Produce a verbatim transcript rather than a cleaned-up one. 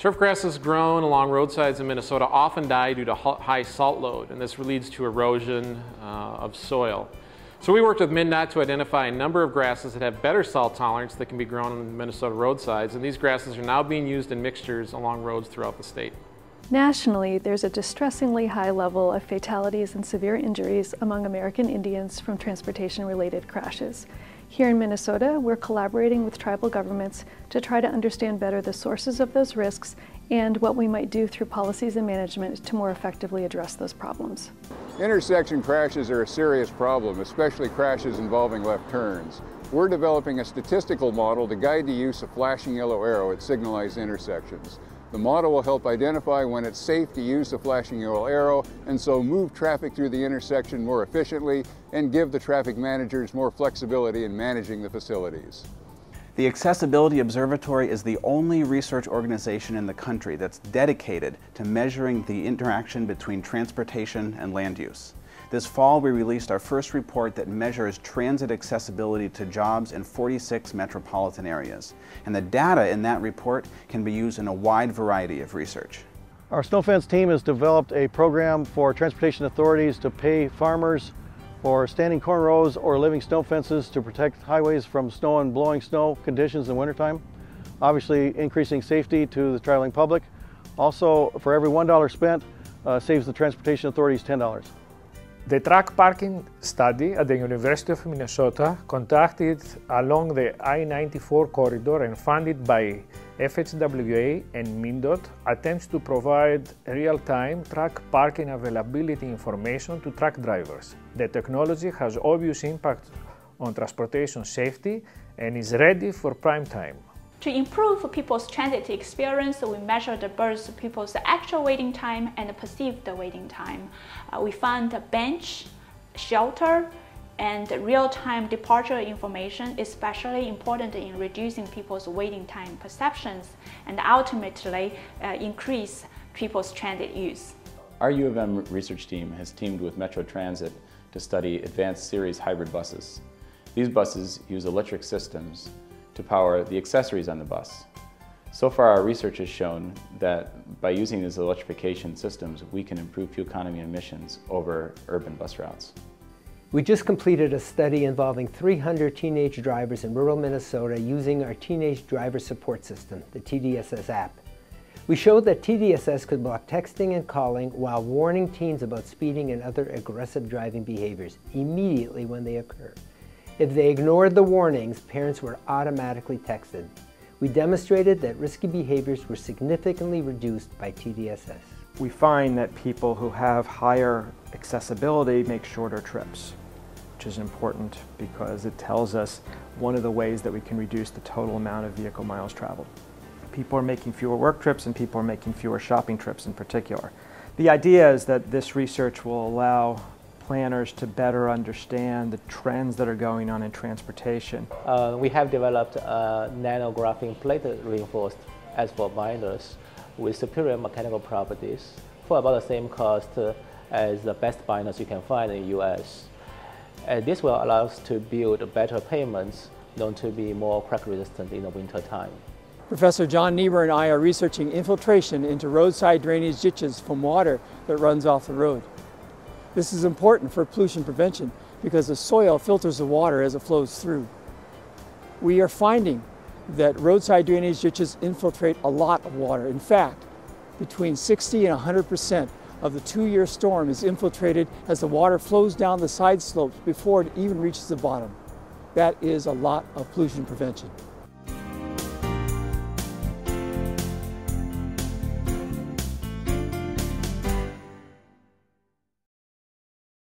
Turf grasses grown along roadsides in Minnesota often die due to high salt load, and this leads to erosion uh, of soil. So we worked with MnDOT to identify a number of grasses that have better salt tolerance that can be grown on Minnesota roadsides, and these grasses are now being used in mixtures along roads throughout the state. Nationally, there's a distressingly high level of fatalities and severe injuries among American Indians from transportation-related crashes. Here in Minnesota, we're collaborating with tribal governments to try to understand better the sources of those risks and what we might do through policies and management to more effectively address those problems. Intersection crashes are a serious problem, especially crashes involving left turns. We're developing a statistical model to guide the use of flashing yellow arrow at signalized intersections. The model will help identify when it's safe to use the flashing yellow arrow and so move traffic through the intersection more efficiently and give the traffic managers more flexibility in managing the facilities. The Accessibility Observatory is the only research organization in the country that's dedicated to measuring the interaction between transportation and land use. This fall, we released our first report that measures transit accessibility to jobs in forty-six metropolitan areas. And the data in that report can be used in a wide variety of research. Our snow fence team has developed a program for transportation authorities to pay farmers for standing corn rows or living snow fences to protect highways from snow and blowing snow conditions in wintertime. Obviously increasing safety to the traveling public. Also, for every one dollar spent, uh, saves the transportation authorities ten dollars. The truck parking study at the University of Minnesota, conducted along the I ninety-four corridor and funded by F H W A and MnDOT, attempts to provide real-time truck parking availability information to truck drivers. The technology has obvious impact on transportation safety and is ready for prime time. To improve people's transit experience, we measure the birds, people's actual waiting time and perceived waiting time. Uh, we found a bench, shelter, and real-time departure information especially important in reducing people's waiting time perceptions and ultimately uh, increase people's transit use. Our U of M research team has teamed with Metro Transit to study advanced series hybrid buses. These buses use electric systems to power the accessories on the bus. So far, our research has shown that by using these electrification systems, we can improve fuel economy emissions over urban bus routes. We just completed a study involving three hundred teenage drivers in rural Minnesota using our Teenage Driver Support System, the T D S S app. We showed that T D S S could block texting and calling while warning teens about speeding and other aggressive driving behaviors immediately when they occur. If they ignored the warnings, parents were automatically texted. We demonstrated that risky behaviors were significantly reduced by T D S S. We find that people who have higher accessibility make shorter trips, which is important because it tells us one of the ways that we can reduce the total amount of vehicle miles traveled. People are making fewer work trips and people are making fewer shopping trips in particular. The idea is that this research will allow planners to better understand the trends that are going on in transportation. Uh, we have developed uh, nano-graphene plate reinforced asphalt binders with superior mechanical properties for about the same cost uh, as the best binders you can find in the U S. And this will allow us to build better pavements known to be more crack resistant in the winter time. Professor John Niebuhr and I are researching infiltration into roadside drainage ditches from water that runs off the road. This is important for pollution prevention because the soil filters the water as it flows through. We are finding that roadside drainage ditches infiltrate a lot of water. In fact, between sixty and one hundred percent of the two-year storm is infiltrated as the water flows down the side slopes before it even reaches the bottom. That is a lot of pollution prevention.